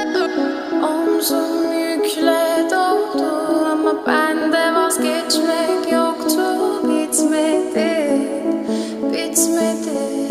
Omzum yükle doldu ama bende vazgeçmek yoktu. Bitmedi, bitmedi.